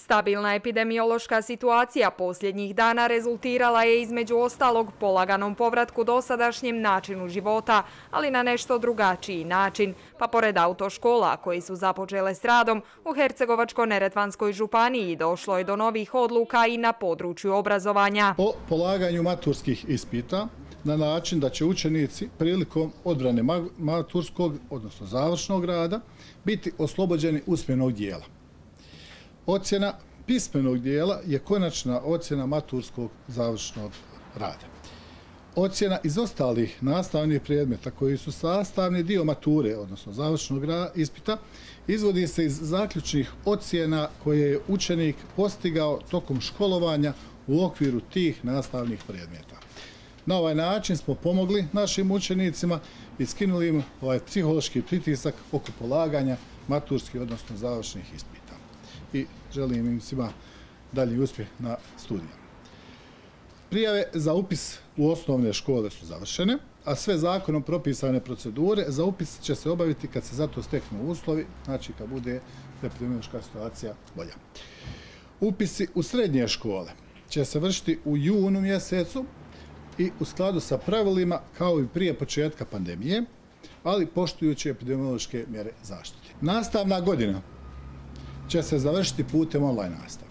Stabilna epidemiološka situacija posljednjih dana rezultirala je između ostalog polaganom povratku dosadašnjem načinu života, ali na nešto drugačiji način. Pa pored autoškola koji su započele s radom, u Hercegovačko-neretvanskoj županiji došlo je do novih odluka i na području obrazovanja. O polaganju maturskih ispita na način da će učenici prilikom odbrane maturskog, odnosno završnog rada, biti oslobođeni usmenog dijela. Ocjena pismenog dijela je konačna ocjena maturskog završnog rada. Ocjena iz ostalih nastavnih predmeta koji su sastavni dio mature, odnosno završnog ispita, izvodi se iz zaključnih ocjena koje je učenik postigao tokom školovanja u okviru tih nastavnih predmeta. Na ovaj način smo pomogli našim učenicima i skinuli im ovaj psihološki pritisak oko polaganja maturskih, odnosno završnih ispita. I želim im svima dalji uspjeh na studijama. Prijave za upis u osnovne škole su završene, a sve zakonom propisane procedure za upis će se obaviti kad se za to steknu uslovi, znači kad bude epidemiološka situacija bolja. Upisi u srednje škole će se vršiti u junu mjesecu i u skladu sa pravilima kao i prije početka pandemije, ali poštujući epidemiološke mjere zaštite. Nastavna godina će se završiti putem online nastave,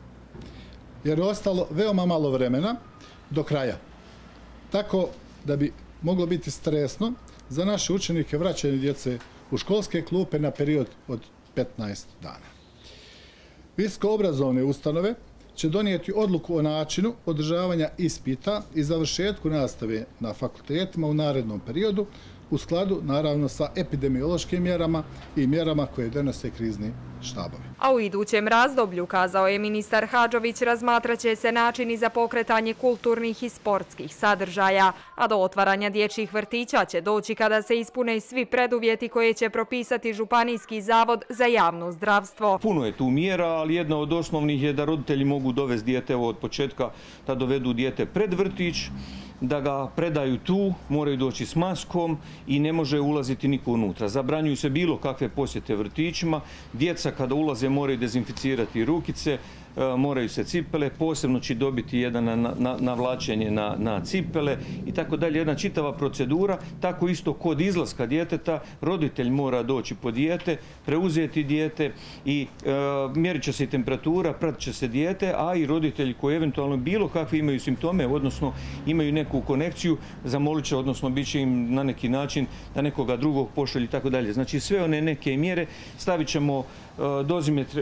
jer je ostalo veoma malo vremena do kraja. Tako da bi moglo biti stresno za naše učenike vraćanje djece u školske klupe na period od 15 dana. Visokoobrazovne ustanove će donijeti odluku o načinu održavanja ispita i završetku nastave na fakultetima u narednom periodu u skladu, naravno, sa epidemiološkim mjerama i mjerama koje donose krizni štabovi. A u idućem razdoblju, kazao je ministar Hadžović, razmatraće se načini za pokretanje kulturnih i sportskih sadržaja, a do otvaranja dječjih vrtića će doći kada se ispune svi preduvjeti koje će propisati Županijski zavod za javno zdravstvo. Puno je tu mjera, ali jedna od osnovnih je da roditelji mogu dovesti dijete od početka, da dovedu dijete pred vrtić, da ga predaju tu, moraju doći s maskom i ne može ulaziti niko unutra. Zabranjuju se bilo kakve posjete vrtićima, djeca kada ulaze moraju dezinficirati rukice, moraju se cipele, posebno će dobiti jedan navlačenje na cipele i tako dalje, jedna čitava procedura. Tako isto kod izlaska djeteta, roditelj mora doći po dijete, preuzeti dijete i mjerit će se i temperatura, pratit će se dijete, a i roditelji koji eventualno bilo kakve imaju simptome, odnosno imaju neku konekciju, zamolit će, odnosno bit će im na neki način da nekoga drugog pošalju i tako dalje. Znači sve one neke mjere stavit ćemo dozimetre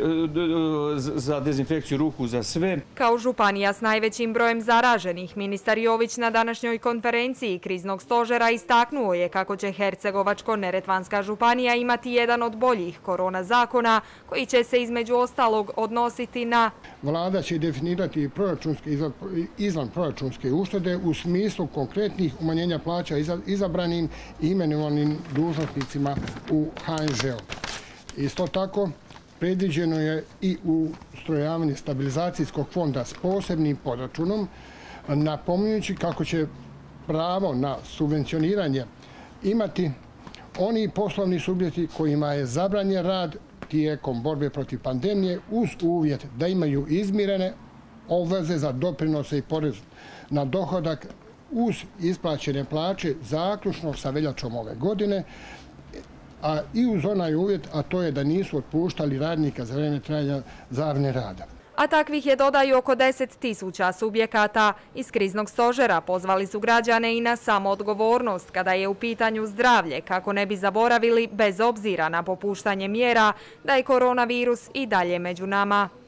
za dezinfekciju ruku za sve. Kao županija s najvećim brojem zaraženih, ministar Jović na današnjoj konferenciji kriznog stožera istaknuo je kako će Hercegovačko-neretvanska županija imati jedan od boljih korona zakona koji će se između ostalog odnositi na... Vlada će definirati izvanproračunske uštede u smislu konkretnih umanjenja plaća izabranim i imenovanim dužnosnicima u HNŽ-u. Isto tako, predviđeno je i ustrojavanje stabilizacijskog fonda s posebnim podračunom, napominjući kako će pravo na subvencioniranje imati oni poslovni subjekti kojima je zabranjen rad tijekom borbe protiv pandemije uz uvjet da imaju izmirene obveze za doprinose i porez na dohodak uz isplaćene plaće zaključno sa veljačom ove godine, a i uz onaj uvjet, a to je da nisu otpuštali radnika za vrijeme trajanja zabrane rada. A takvih je, dodaju, oko 10.000 subjekata. Iz kriznog stožera pozvali su građane i na samoodgovornost kada je u pitanju zdravlje, kako ne bi zaboravili, bez obzira na popuštanje mjera, da je koronavirus i dalje među nama.